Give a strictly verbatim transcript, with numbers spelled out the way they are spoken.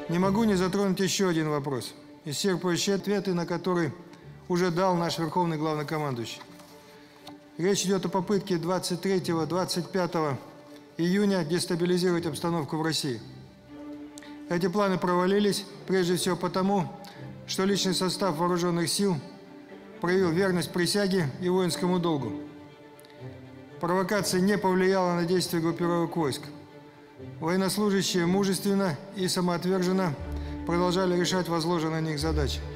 Не могу не затронуть еще один вопрос, исчерпывающие ответы на который уже дал наш Верховный Главнокомандующий. Речь идет о попытке двадцать третьего — двадцать пятого июня дестабилизировать обстановку в России. Эти планы провалились прежде всего потому, что личный состав вооруженных сил проявил верность присяге и воинскому долгу. Провокация не повлияла на действия группировок войск. Военнослужащие мужественно и самоотверженно продолжали решать возложенные на них задачи.